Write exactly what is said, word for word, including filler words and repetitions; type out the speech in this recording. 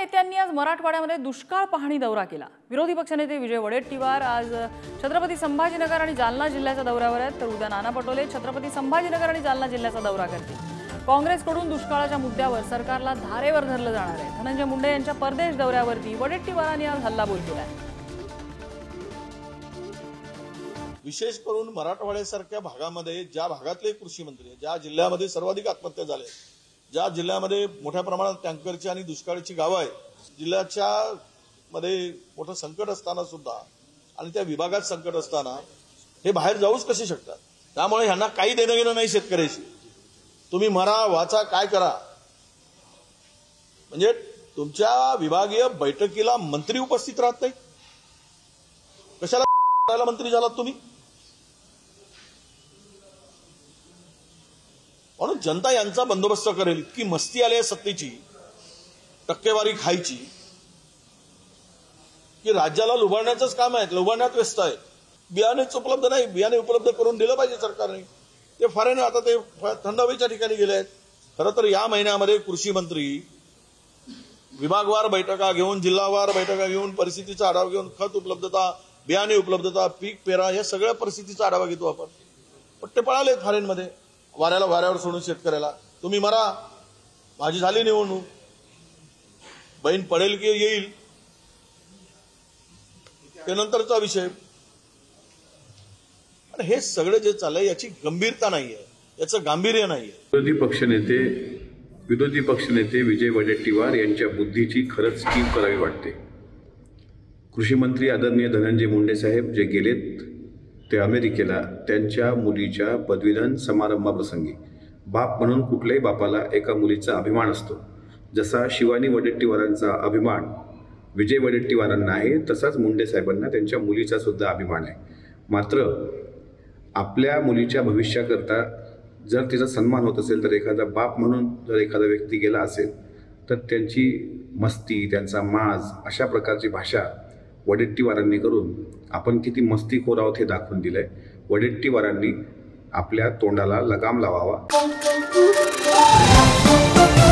नेत्यांनी आज मराठवाड्यामध्ये दुष्काळ पाहणी दौरा केला। विरोधी पक्षनेते विजय वडेट्टीवार आज छत्रपती संभाजीनगर आणि जालना जिल्ह्याच्या दौऱ्यावर आहेत, तर उद्या नाना पटोले छत्रपती संभाजीनगर आणि जालना जिल्ह्याचा दौरा करतील। काँग्रेसकडून दुष्काळाच्या मुद्द्यावर सरकारला धारेवर धरलं जाणार आहे। धनंजय मुंडे यांच्या परदेश दौऱ्यावरती वडेट्टीवारांनी आज हल्लाबोल केला। विशेष करून मराठवाड्यासारख्या भागामध्ये ज्या भागातले कृषी मंत्री, ज्या जिल्ह्यामध्ये सर्वाधिक आत्महत्या झाल्या, ज्या जिल्ह्यामध्ये मोठ्या प्रमाणात टँकरची आणि दुष्काळाची गावं आहेत, जिल्ह्याच्या मध्ये मोठं संकट असताना सुद्धा आणि त्या विभागात संकट असताना हे बाहेर जाऊच कसे शकतात? त्यामुळे ह्यांना काही देणं घेणं नाही शेतकऱ्याशी। तुम्ही मरा वाचा काय करा, म्हणजे तुमच्या विभागीय बैठकीला मंत्री उपस्थित राहत नाही, कशाला मंत्री झालात तुम्ही? म्हणून जनता यांचा बंदोबस्त करेल। इतकी मस्ती आली आहे सत्तेची, टक्केवारी खायची, की राज्याला लुबाडण्याचंच काम आहे, लुबाडण्यात व्यस्त आहे। बियाणेच उपलब्ध नाही, बियाणे उपलब्ध करून दिलं पाहिजे सरकारने। ते फार आता ते थंड हवेच्या ठिकाणी गेले आहेत। खरं तर या महिन्यामध्ये कृषी मंत्री विभागवार बैठका घेऊन, जिल्हावार बैठका घेऊन, परिस्थितीचा आढावा घेऊन, खत उपलब्धता, बियाणे उपलब्धता, पीक पेरा या सगळ्या परिस्थितीचा आढावा घेतो आपण। पण ते पळाले फॉरेनमध्ये, वाऱ्याला वाऱ्यावर सोडून शेतकऱ्याला तुम्ही मरा, माझी झाली निवडणूक, बहीण पडेल की येईल ते नंतरचा विषय। आणि हे सगळं जे चाललंय याची गंभीरता नाहीये, याचं गांभीर्य नाहीये। विरोधी पक्षनेते विरोधी पक्षनेते विजय वडेट्टीवार यांच्या बुद्धीची खरंच कीव करावी वाटते। कृषी मंत्री आदरणीय धनंजय मुंडे साहेब जे गेलेत ते अमेरिकेला त्यांच्या मुलीच्या पदवीदान समारंभाप्रसंगी। बाप म्हणून कुठल्याही बापाला एका मुलीचा अभिमान असतो। जसा शिवानी वडेट्टीवारांचा अभिमान विजय वडेट्टीवारांना आहे, तसाच मुंडे साहेबांना त्यांच्या मुलीचा सुद्धा अभिमान आहे। मात्र आपल्या मुलीच्या भविष्याकरता जर तिचा सन्मान होत असेल, तर एखादा बाप म्हणून जर एखादा व्यक्ती गेला असेल तर त्यांची मस्ती, त्यांचा माज, अशा प्रकारची भाषा वडेट्टीवारांनी करून आपण किती मस्तीखोर आहोत हे दाखवून दिलंय। वडेट्टीवारांनी आपल्या तोंडाला लगाम लावावा।